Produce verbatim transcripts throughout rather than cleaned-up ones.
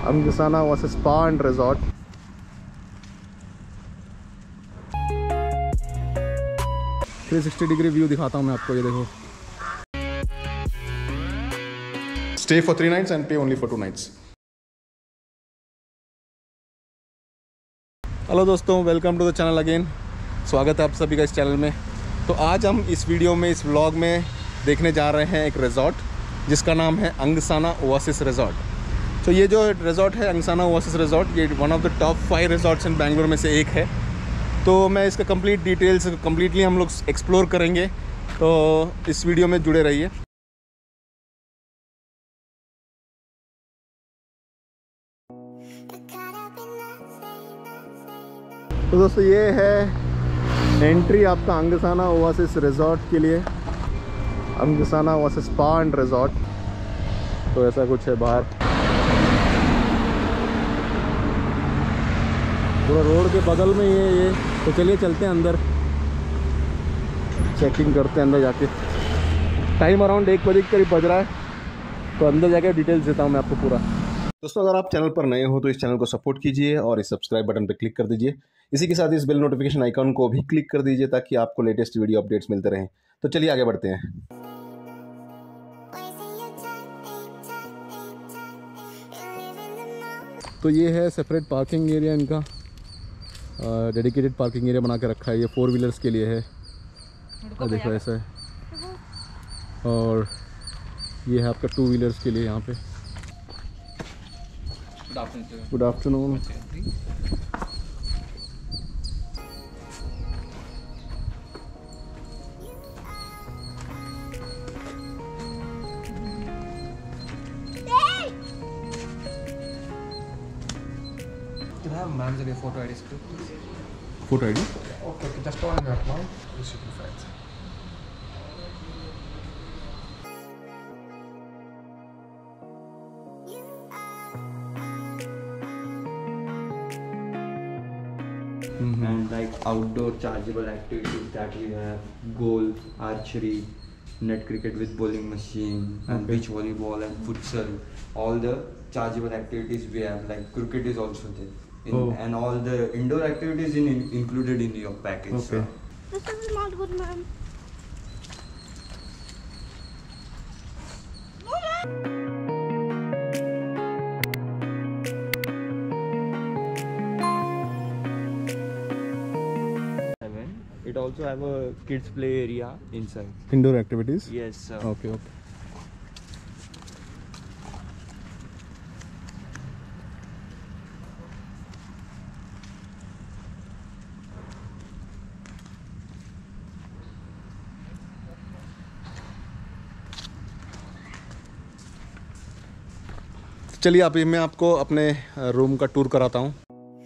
अंगसाना वर्सेस spa and resort. Three sixty degree view दिखाता हूँ मैं आपको, ये देखो। Stay for three nights and pay only for two nights. Hello दोस्तों, welcome to the channel again. स्वागत है आप सभी का इस चैनल में। तो आज हम इस वीडियो में, इस व्लॉग में देखने जा रहे हैं एक रिजॉर्ट जिसका नाम है अंगसाना ओएसिस रिजॉर्ट। तो ये जो रिजॉर्ट है अंगसाना ओएसिस रिजॉर्ट, ये one of the top five resorts in Bangalore में से एक है। तो मैं इसका कंप्लीट डिटेल्स कंप्लीटली हम लोग एक्सप्लोर करेंगे, तो इस वीडियो में जुड़े रहिए। तो दोस्तों ये है एंट्री आपका अंगसाना ओएसिस रिजॉर्ट के लिए, Angsana Oasis spa and resort. तो ऐसा कुछ है बाहर, पूरा रोड के बगल में ये ये तो चलिए चलते हैं अंदर, चेकिंग करते हैं अंदर जाके। टाइम अराउंड एक बजे के करीब बज रहा है, तो अंदर जाके डिटेल्स देता हूँ मैं आपको पूरा। दोस्तों अगर आप चैनल पर नए हो तो इस चैनल को सपोर्ट कीजिए और इस सब्सक्राइब बटन पर क्लिक कर दीजिए। इसी के साथ इस बेल नोटिफिकेशन आइकॉन को भी क्लिक कर दीजिए ताकि आपको लेटेस्ट वीडियो अपडेट्स मिलते रहें। तो चलिए आगे बढ़ते हैं। तो ये है सेपरेट पार्किंग एरिया इनका, डेडिकेटेड पार्किंग एरिया बना के रखा है। ये फोर व्हीलर्स के लिए है, और देखो ऐसा है। और ये है आपका टू व्हीलर्स के लिए यहाँ पे। Good afternoon. Can I have ma'am's and your photo I D too, please? Photo I D? Okay, okay, just on that now. This should be fine. And like outdoor chargeable activities that we have: golf, archery, net cricket with bowling machine, and Okay. beach volleyball and futsal. All the chargeable activities we have. Like cricket is also there. In, Oh. And all the indoor activities in, in included in your package. Okay. This is not good, ma'am. Seven. It also have a kids play area inside. Indoor activities? Yes, sir. Okay okay. चलिए अभी मैं आपको अपने room का tour कराता हूँ।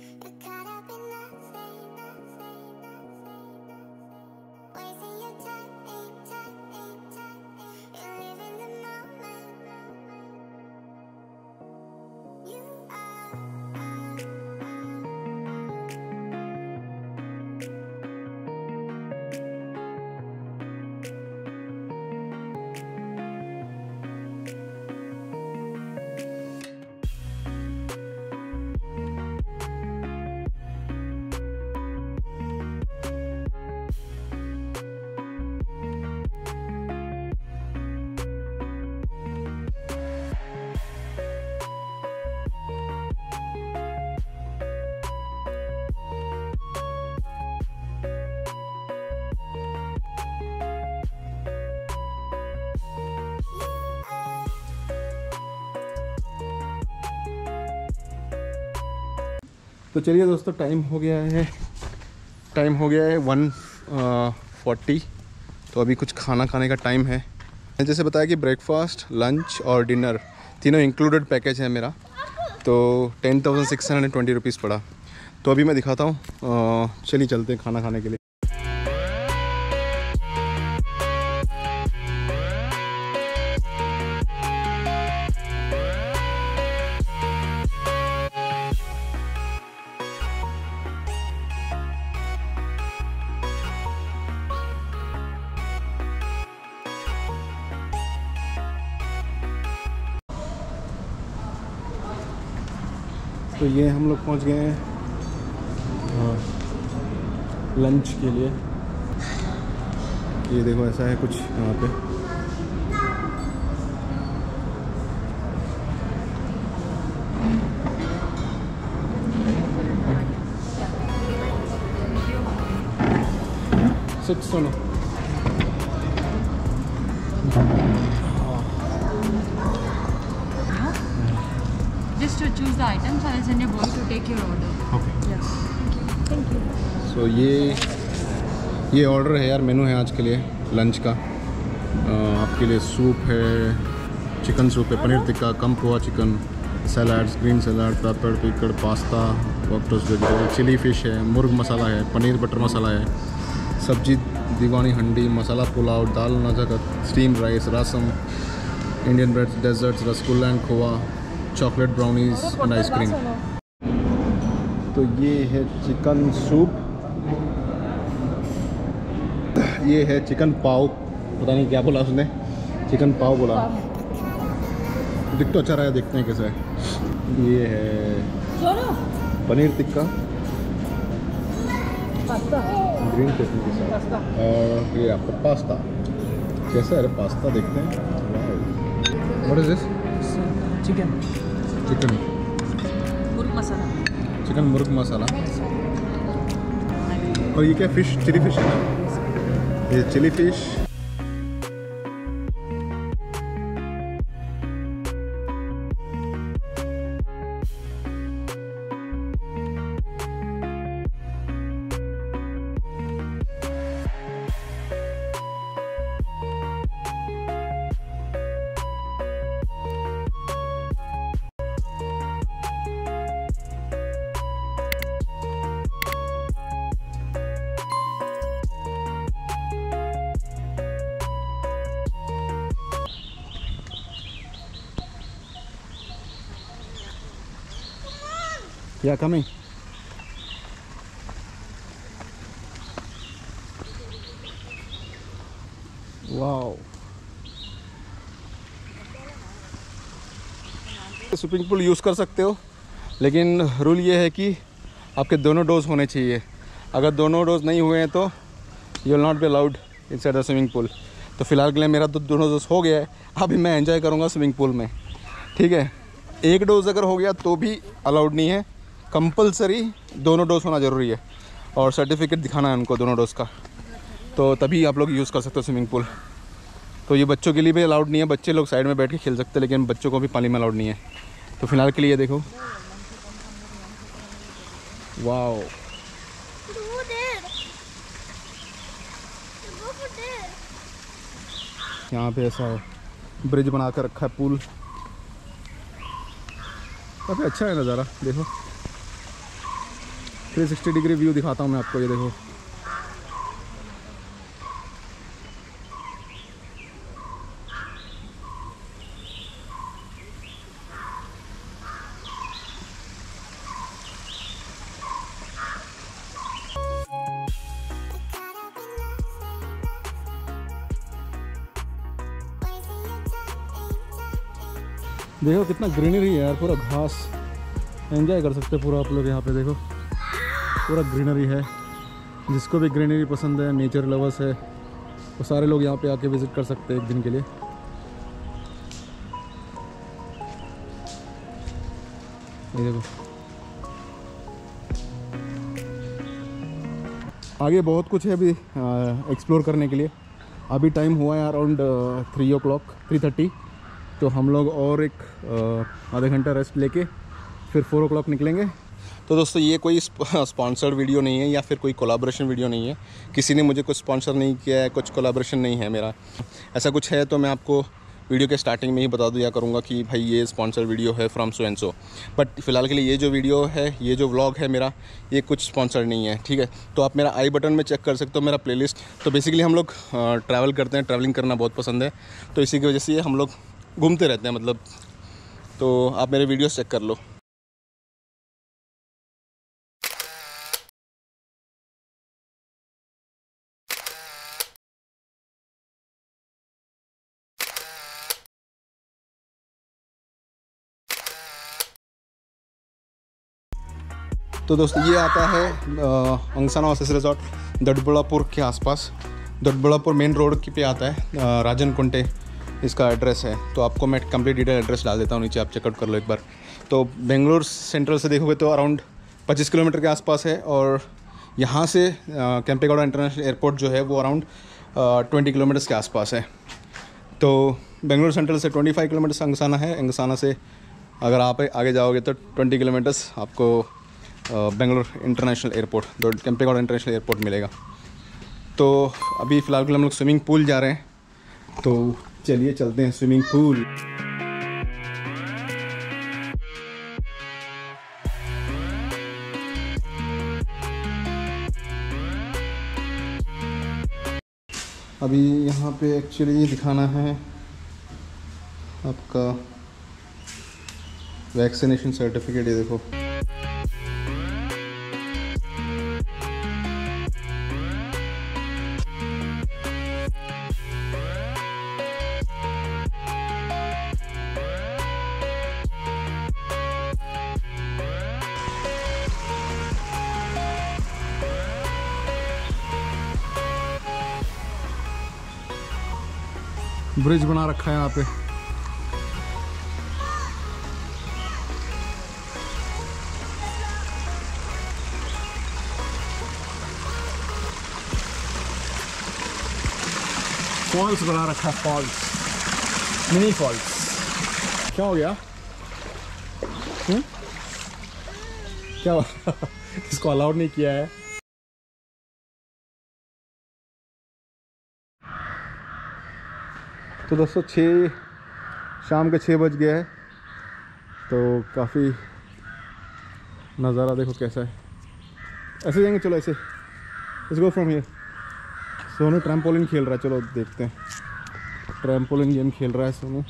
तो चलिए दोस्तों, टाइम हो गया है टाइम हो गया है वन फोर्टी। तो अभी कुछ खाना खाने का टाइम है। जैसे बताया कि ब्रेकफास्ट, लंच और डिनर तीनों इंक्लूडेड पैकेज है मेरा। तो ten thousand six hundred twenty rupees पड़ा। तो अभी मैं दिखाता हूँ, चलिए चलते हैं खाना खाने के लिए। तो ये हम लोग पहुंच गए हैं लंच के लिए। ये देखो ऐसा है कुछ यहाँ पे। सिक्स सुनो Just to choose the items, I will send a boy to take your order. Okay. Yes. Thank you. So ये ये ऑर्डर है यार, मेनू है आज के लिए लंच का। आ, आपके लिए सूप है, चिकन सूप है, paneer tikka, kung pao chicken, salads, green salad, pepper pickle, pasta, ऑक्टोस वेजिटेबल, चिली फ़िश है, मुर्ग मसाला है, पनीर बटर मसाला है, sabzi diwani handi, masala pulao, dal nazakat, steam rice, rasam, Indian bread, desserts, rasgulla and khoya, chocolate brownies and ice cream. तो ये है चिकन सूप, ये है चिकन पाव, पता नहीं क्या बोला उसने, चिकन पाव बोला। दिख तो अच्छा रहा है, देखते हैं कैसा है। ये है पनीर टिक्का ग्रीन चटनी के साथ, और ये आपका पास्ता। कैसा है पास्ता, देखते हैं। What is this? Chicken. Chicken Murg masala. Chicken murgh masala. और ये क्या फिश, चिली फिश है ना, ये chilli fish. Yeah, coming. Wow. Swimming pool use कर सकते हो, लेकिन रूल ये है कि आपके दोनों डोज होने चाहिए। अगर दोनों डोज नहीं हुए हैं तो you will not be allowed inside the swimming pool. तो फिलहाल के लिए मेरा तो दोनों डोज हो गया है, अभी मैं एंजॉय करूँगा स्विमिंग पूल में, ठीक है। एक डोज अगर हो गया तो भी अलाउड नहीं है, कंपलसरी दोनों डोज होना ज़रूरी है, और सर्टिफिकेट दिखाना है उनको दोनों डोज का, तो तभी आप लोग यूज़ कर सकते हो स्विमिंग पूल। तो ये बच्चों के लिए भी अलाउड नहीं है, बच्चे लोग साइड में बैठ के खेल सकते हैं, लेकिन बच्चों को भी पानी में अलाउड नहीं है। तो फिलहाल के लिए देखो, wow, Go there. Go for there. यहाँ पे ऐसा है, ब्रिज बना कर रखा है, पूल काफ़ी अच्छा है नज़ारा। देखो थ्री सिक्सटी डिग्री व्यू दिखाता हूँ मैं आपको, ये देखो। देखो कितना ग्रीनरी है यार, पूरा घास, एंजॉय कर सकते हैं पूरा आप लोग यहाँ पे। देखो पूरा ग्रीनरी है, जिसको भी ग्रीनरी पसंद है, नेचर लवर्स है, वो सारे लोग यहाँ पे आके विज़िट कर सकते हैं एक दिन के लिए। ये देखो आगे बहुत कुछ है अभी एक्सप्लोर करने के लिए। अभी टाइम हुआ है around three o'clock three thirty, तो हम लोग और एक आधे घंटा रेस्ट लेके फिर फोर ओ क्लॉक निकलेंगे। तो दोस्तों ये कोई स्पॉन्सर्ड वीडियो नहीं है या फिर कोई कोलैबोरेशन वीडियो नहीं है, किसी ने मुझे कुछ स्पॉन्सर नहीं किया है, कुछ कोलैबोरेशन नहीं है मेरा। ऐसा कुछ है तो मैं आपको वीडियो के स्टार्टिंग में ही बता दिया करूँगा कि भाई ये स्पॉन्सर वीडियो है from so and so. But फिलहाल के लिए ये जो वीडियो है, ये जो व्लॉग है मेरा, ये कुछ स्पॉन्सर नहीं है, ठीक है। तो आप मेरा आई बटन में चेक कर सकते हो मेरा प्लेलिस्ट। तो बेसिकली हम लोग ट्रैवल करते हैं, ट्रैवलिंग करना बहुत पसंद है, तो इसी की वजह से हम लोग घूमते रहते हैं मतलब। तो आप मेरे वीडियोस चेक कर लो। तो दोस्तों ये आता है अंगसाना ओएसिस रिजॉर्ट दडबड़ापुर के आसपास, दडबड़ापुर मेन रोड की पे आता है, अ, राजन कुंटे इसका एड्रेस है। तो आपको मैं कंप्लीट डिटेल एड्रेस डाल देता हूँ नीचे, आप चेकआउट कर लो एक बार। तो बेंगलोर सेंट्रल से देखोगे तो अराउंड पच्चीस किलोमीटर के आसपास है, और यहाँ से केम्पेगौड़ा इंटरनेशनल एयरपोर्ट जो है वो अराउंड ट्वेंटी किलोमीटर्स के आसपास है। तो बेंगलोर सेंट्रल से पच्चीस किलोमीटर्स अंगसाना है, अंगसाना से अगर आप आगे जाओगे तो बीस किलोमीटर्स आपको Bangalore international airport, Kempegowda international airport मिलेगा। तो अभी फ़िलहाल के हम लोग स्विमिंग पूल जा रहे हैं, तो चलिए चलते हैं स्विमिंग पूल। अभी यहाँ पे एक्चुअली दिखाना है आपका वैक्सीनेशन सर्टिफिकेट, ये देखो। ब्रिज बना रखा है यहाँ पे। फॉल्स बना रखा है, फॉल्स, मिनी फॉल्स। क्या हो गया? हुँ? क्या हुआ? इसको अलाउड नहीं किया है। तो दोस्तों छः शाम के छः बज गया है, तो काफ़ी नज़ारा देखो कैसा है। ऐसे जाएंगे, चलो ऐसे, let's go from here. Sonu trampoline खेल रहा है, चलो देखते हैं। ट्रैम्पोलिन गेम खेल रहा है सोनू,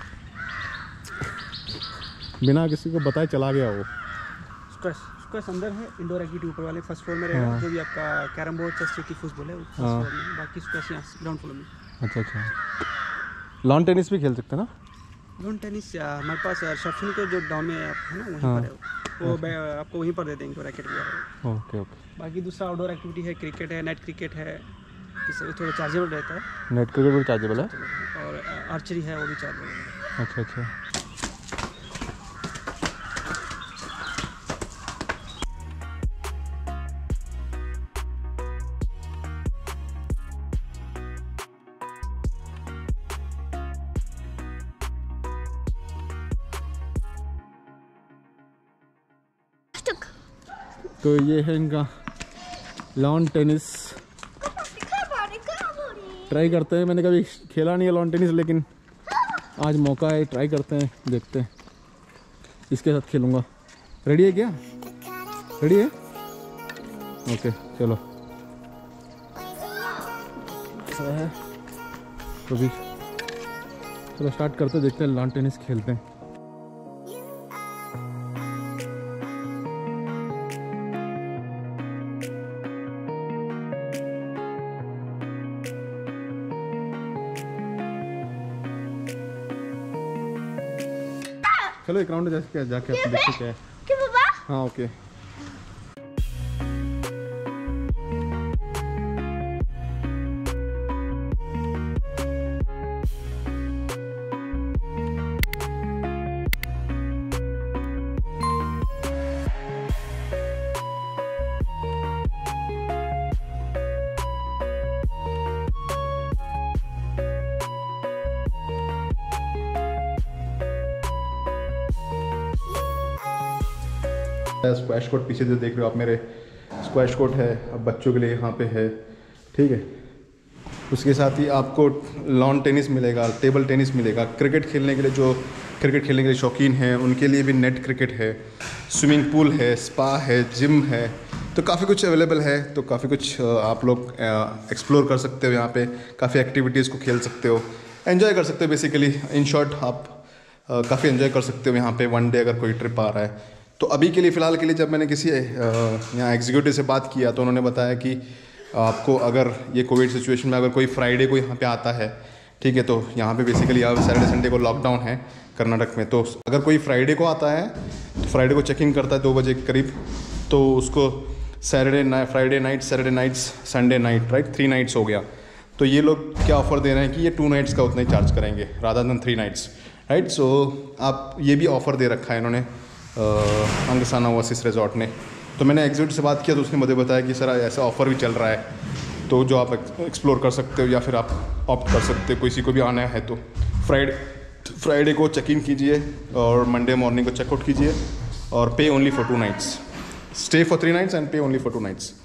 बिना किसी को बताए चला गया वो। स्क्वैश स्क्वैश अंदर है, इंडोर एक्टिविटी ऊपर वाले फर्स्ट फ्लोर में रहेगा। हाँ। जो भी आपका कैरम बोर्ड, चेस, चेकी, फुटबॉल है वो फर्स्ट हाँ। फ्लोर में, बाकी स्क्वैश यहाँ ग्राउंड फ्लोर में। अच्छा अच्छा, लॉन टेनिस भी खेल सकते हैं ना? लॉन टेनिस हमारे पास शॉपिंग के जो डाउन में है ना, वहीं हाँ। पर है वो, बै- आपको वहीं पर दे देंगे जो रैकेट वगैरह। Okay okay. बाकी दूसरा आउटडोर एक्टिविटी है, क्रिकेट है, नेट क्रिकेट है, इससे थोड़ा चार्जेबल रहता है। नेट क्रिकेट भी चार्जेबल है? और आर्चरी है, वो भी चार्जेबल है। अच्छा अच्छा। तो ये है इनका लॉन टेनिस। ट्राई करते हैं, मैंने कभी खेला नहीं है लॉन टेनिस, लेकिन आज मौका है, ट्राई करते हैं, देखते हैं। इसके साथ खेलूँगा। रेडी है क्या? रेडी है? ओके चलो। है तो भी चलो स्टार्ट करते, देखते हैं, लॉन टेनिस खेलते हैं। चलो एक राउंड जाके जाके आप देखते क्या है। क्या पापा? हाँ ओके। स्क्वैश कोर्ट पीछे जो देख रहे हो आप मेरे, स्क्वैश कोर्ट है, अब बच्चों के लिए यहाँ पे है, ठीक है। उसके साथ ही आपको लॉन टेनिस मिलेगा, टेबल टेनिस मिलेगा। क्रिकेट खेलने के लिए, जो क्रिकेट खेलने के लिए शौकीन हैं उनके लिए भी नेट क्रिकेट है, स्विमिंग पूल है, स्पा है, जिम है, तो काफ़ी कुछ अवेलेबल है। तो काफ़ी कुछ आप लोग एक्सप्लोर कर सकते हो यहाँ पे, काफ़ी एक्टिविटीज़ को खेल सकते हो, एंजॉय कर सकते हो। बेसिकली इन शॉर्ट आप काफ़ी एंजॉय कर सकते हो यहाँ पे वन डे अगर कोई ट्रिप आ रहा है। तो अभी के लिए फ़िलहाल के लिए जब मैंने किसी यहाँ एग्जीक्यूटिव से बात किया तो उन्होंने बताया कि आपको अगर ये कोविड सिचुएशन में अगर कोई फ्राइडे को यहाँ पे आता है, ठीक है, तो यहाँ पे बेसिकली अब सैटरडे संडे को लॉकडाउन है कर्नाटक में। तो अगर कोई फ्राइडे को आता है तो फ्राइडे को चेकिंग करता है दो बजे के करीब, तो उसको Saturday night, Friday night, Saturday nights, Sunday night, right, three nights हो गया। तो ये लोग क्या ऑफ़र दे रहे हैं कि ये टू नाइट्स का उतना ही चार्ज करेंगे rather than three nights, right. So आप ये भी ऑफ़र दे रखा है इन्होंने अंगसाना ओएसिस रिजॉर्ट ने। तो मैंने एग्जीक्यूटिव से बात किया तो उसने मुझे बताया कि सर ऐसा ऑफ़र भी चल रहा है, तो जो आप एक्सप्लोर कर सकते हो या फिर आप ऑप्ट कर सकते हो, किसी को भी आना है तो फ्राइडे फ्राइडे को चेक इन कीजिए और मंडे मॉर्निंग को चेकआउट कीजिए और pay only for two nights, stay for three nights and pay only for two nights.